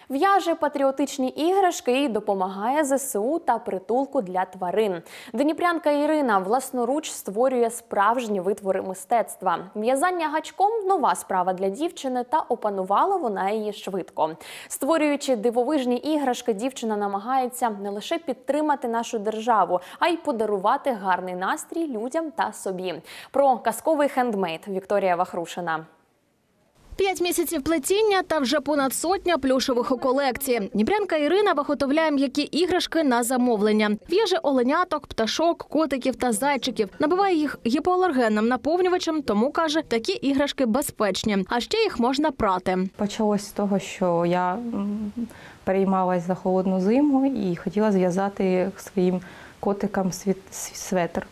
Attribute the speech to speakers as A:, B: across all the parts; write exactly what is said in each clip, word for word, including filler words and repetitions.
A: В'яже патріотичні іграшки і допомагає зе се у та притулку для тварин. Дніпрянка Ірина власноруч створює справжні витвори мистецтва. В'язання гачком – нова справа для дівчини, та опанувала вона її швидко. Створюючи дивовижні іграшки, дівчина намагається не лише підтримати нашу державу, а й подарувати гарний настрій людям та собі. Про казковий хендмейд Вікторія Вахрушина.
B: П'ять місяців плетіння та вже понад сотня плюшевих у колекції. Дніпрянка Ірина виготовляє м'які іграшки на замовлення. В'яже оленяток, пташок, котиків та зайчиків. Набиває їх гіпоалергенним наповнювачем, тому, каже, такі іграшки безпечні. А ще їх можна прати.
C: Почалось з того, що я переймалась за холодну зиму і хотіла зв'язати своїм котикам светр.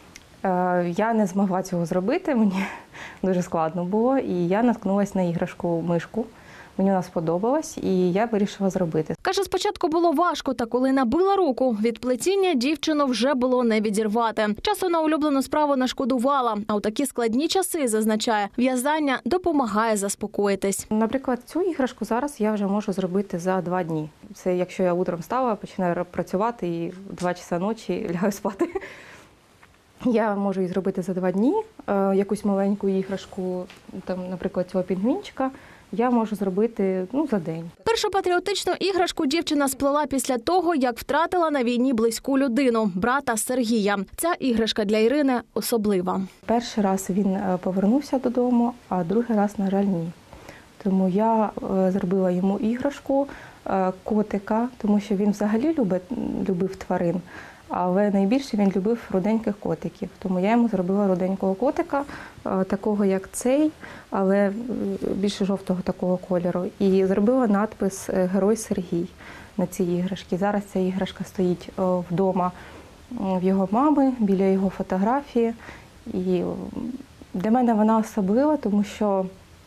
C: Я не змогла цього зробити, мені дуже складно було, і я наткнулася на іграшку-мишку. Мені вона сподобалась, і я вирішила зробити.
B: Каже, спочатку було важко, та коли набила руку, від плетіння дівчину вже було не відірвати. Часу на улюблену справу не шкодувала, а у такі складні часи, зазначає, в'язання допомагає заспокоїтись.
C: Наприклад, цю іграшку зараз я вже можу зробити за два дні. Це якщо я утром встала, починаю працювати і в два часа ночі лягаю спати. Я можу її зробити за два дні, якусь маленьку іграшку, там, наприклад, цього пінгвінчика, я можу зробити ну, за день.
B: Першу патріотичну іграшку дівчина сплела після того, як втратила на війні близьку людину – брата Сергія. Ця іграшка для Ірини особлива.
C: Перший раз він повернувся додому, а другий раз, на жаль, ні. Тому я зробила йому іграшку котика, тому що він взагалі любить, любив тварин. Але найбільше він любив руденьких котиків. Тому я йому зробила руденького котика, такого як цей, але більше жовтого такого кольору. І зробила надпис «Герой Сергій» на цій іграшці. Зараз ця іграшка стоїть вдома в його мами, біля його фотографії. І для мене вона особлива, тому що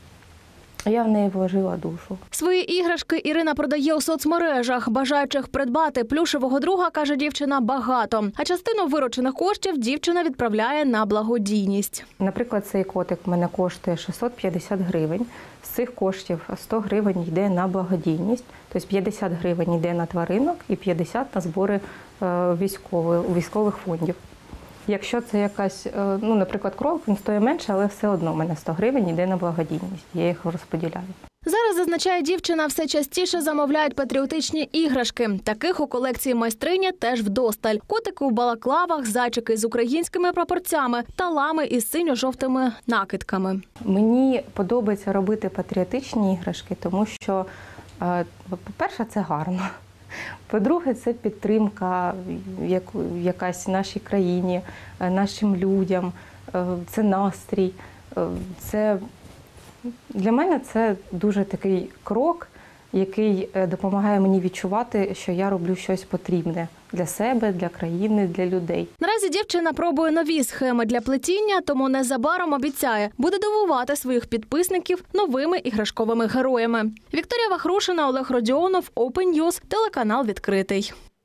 C: я в неї вложила душу.
B: Свої іграшки Ірина продає у соцмережах. Бажаючих придбати плюшевого друга, каже дівчина, багато. А частину виручених коштів дівчина відправляє на благодійність.
C: Наприклад, цей котик в мене коштує шістсот п'ятдесят гривень. З цих коштів сто гривень йде на благодійність. Тобто п'ятдесят гривень йде на тваринок і п'ятдесят на збори військових, військових фондів. Якщо це якась, ну, наприклад, кролик, він стоїть менше, але все одно в мене сто гривень йде на благодійність. Я їх розподіляю.
B: Зараз, зазначає дівчина, все частіше замовляють патріотичні іграшки. Таких у колекції майстрині теж вдосталь. Котики у балаклавах, зайчики з українськими прапорцями та лами із синьо-жовтими накидками.
C: Мені подобається робити патріотичні іграшки, тому що, по-перше, це гарно. По-друге, це підтримка якась нашій країні, нашим людям, це настрій. Це, для мене це дуже такий крок, який допомагає мені відчувати, що я роблю щось потрібне для себе, для країни, для людей.
B: Наразі дівчина пробує нові схеми для плетіння, тому незабаром обіцяє, буде дивувати своїх підписників новими іграшковими героями. Вікторія Вахрушина, Олег Родіонов, Open News, телеканал «Відкритий».